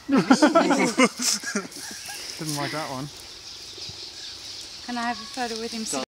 Didn't like that one. Can I have a photo with him?